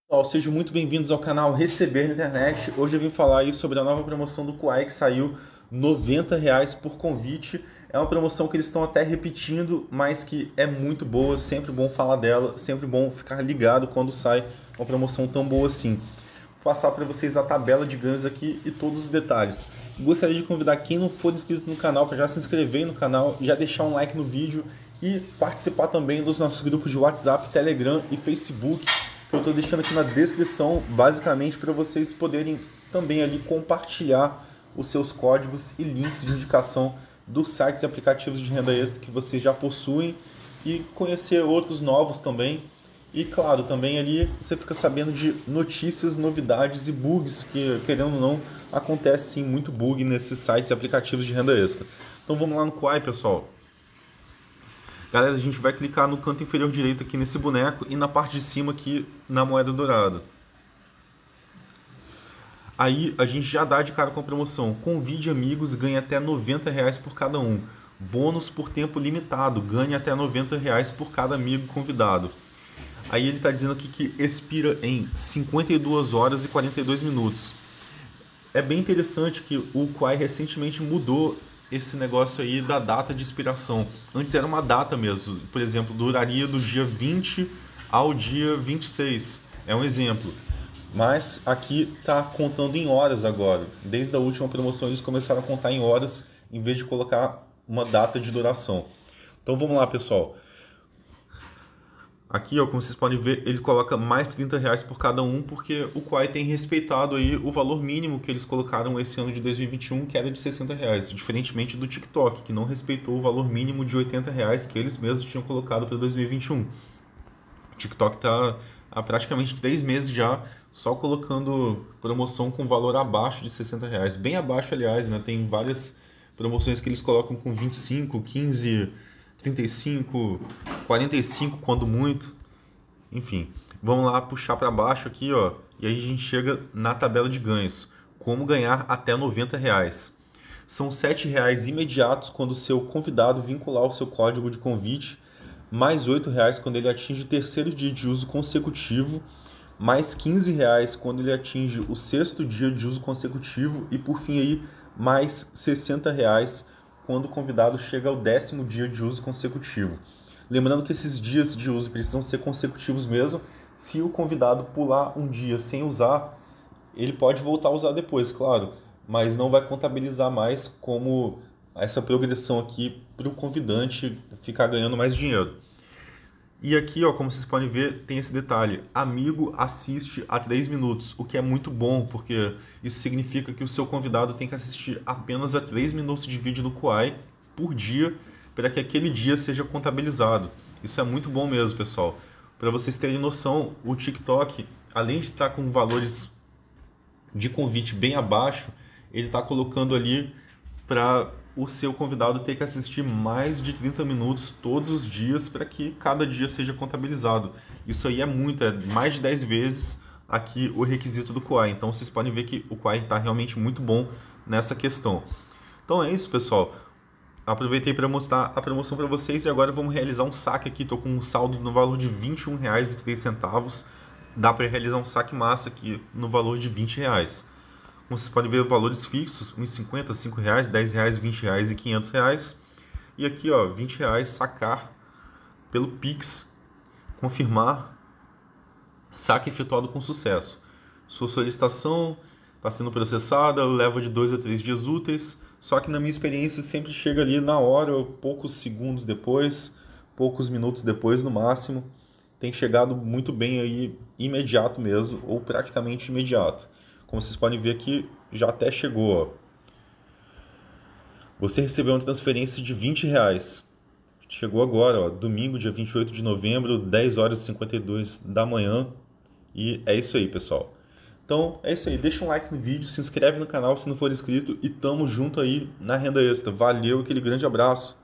Pessoal, sejam muito bem-vindos ao canal Receber na Internet. Hoje eu vim falar aí sobre a nova promoção do Kuai que saiu, R$ 90 por convite. É uma promoção que eles estão até repetindo, mas que é muito boa, sempre bom falar dela, sempre bom ficar ligado quando sai uma promoção tão boa assim. Vou passar para vocês a tabela de ganhos aqui e todos os detalhes. Gostaria de convidar quem não for inscrito no canal para já se inscrever no canal, já deixar um like no vídeo e participar também dos nossos grupos de WhatsApp, Telegram e Facebook, que eu estou deixando aqui na descrição, basicamente para vocês poderem também ali compartilhar os seus códigos e links de indicação dos sites e aplicativos de renda extra que vocês já possuem e conhecer outros novos também. E claro, também ali você fica sabendo de notícias, novidades e bugs que, querendo ou não, acontece sim muito bug nesses sites e aplicativos de renda extra. Então vamos lá no Kuai, pessoal. Galera, a gente vai clicar no canto inferior direito aqui nesse boneco e na parte de cima aqui na moeda dourada. Aí a gente já dá de cara com a promoção. Convide amigos, ganha até R$ 90 por cada um. Bônus por tempo limitado, ganha até R$ 90 por cada amigo convidado. Aí ele está dizendo aqui que expira em 52 horas e 42 minutos. É bem interessante que o Kuai recentemente mudou esse negócio aí da data de expiração. Antes era uma data mesmo, por exemplo, duraria do dia 20 ao dia 26. É um exemplo. Mas aqui está contando em horas agora. Desde a última promoção eles começaram a contar em horas em vez de colocar uma data de duração. Então vamos lá, pessoal. Aqui, ó, como vocês podem ver, ele coloca mais R$ 30 por cada um, porque o Kuai tem respeitado aí o valor mínimo que eles colocaram esse ano de 2021, que era de R$ 60, diferentemente do TikTok, que não respeitou o valor mínimo de R$ 80 que eles mesmos tinham colocado para 2021. O TikTok está há praticamente 3 meses já só colocando promoção com valor abaixo de R$ 60, bem abaixo, aliás, né? Tem várias promoções que eles colocam com 25, 15, 35, 45 quando muito. Enfim, vamos lá puxar para baixo aqui, ó, e aí a gente chega na tabela de ganhos. Como ganhar até R$ 90. São R$ 7 imediatos quando o seu convidado vincular o seu código de convite, mais R$ 8 quando ele atinge o terceiro dia de uso consecutivo, mais R$ 15 quando ele atinge o sexto dia de uso consecutivo e por fim aí mais R$ 60 quando o convidado chega ao 10º dia de uso consecutivo. Lembrando que esses dias de uso precisam ser consecutivos mesmo. Se o convidado pular um dia sem usar, ele pode voltar a usar depois, claro, mas não vai contabilizar mais como essa progressão aqui para o convidante ficar ganhando mais dinheiro. E aqui, ó, como vocês podem ver, tem esse detalhe: amigo assiste a 3 minutos, o que é muito bom, porque isso significa que o seu convidado tem que assistir apenas a 3 minutos de vídeo no Kuai por dia, para que aquele dia seja contabilizado. Isso é muito bom mesmo, pessoal. Para vocês terem noção, o TikTok, além de estar com valores de convite bem abaixo, ele está colocando ali para o seu convidado ter que assistir mais de 30 minutos todos os dias para que cada dia seja contabilizado. Isso aí é muito, é mais de 10 vezes aqui o requisito do Kuai. Então vocês podem ver que o Kuai está realmente muito bom nessa questão. Então é isso, pessoal. Aproveitei para mostrar a promoção para vocês e agora vamos realizar um saque aqui. Estou com um saldo no valor de R$ 21,03. Dá para realizar um saque massa aqui no valor de R$ 20. Como vocês podem ver, valores fixos: R$1,50, R$5, R$10, R$20 e R$500. E aqui, ó, R$20 sacar pelo Pix, confirmar saque efetuado com sucesso. Sua solicitação está sendo processada, leva de 2 a 3 dias úteis, só que na minha experiência sempre chega ali na hora, ou poucos segundos depois, poucos minutos depois no máximo. Tem chegado muito bem aí, imediato mesmo, ou praticamente imediato. Como vocês podem ver aqui, já até chegou, ó. Você recebeu uma transferência de R$20. Chegou agora, ó, domingo, dia 28 de novembro, 10 horas e 52 da manhã. E é isso aí, pessoal. Então, é isso aí. Deixa um like no vídeo, se inscreve no canal se não for inscrito e tamo junto aí na renda extra. Valeu, aquele grande abraço.